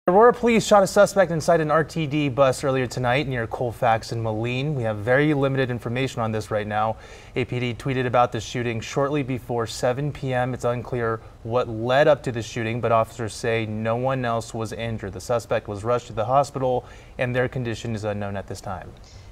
Aurora police shot a suspect inside an RTD bus earlier tonight near Colfax and Moline. We have very limited information on this right now. APD tweeted about the shooting shortly before 7 p.m. It's unclear what led up to the shooting, but officers say no one else was injured. The suspect was rushed to the hospital and their condition is unknown at this time.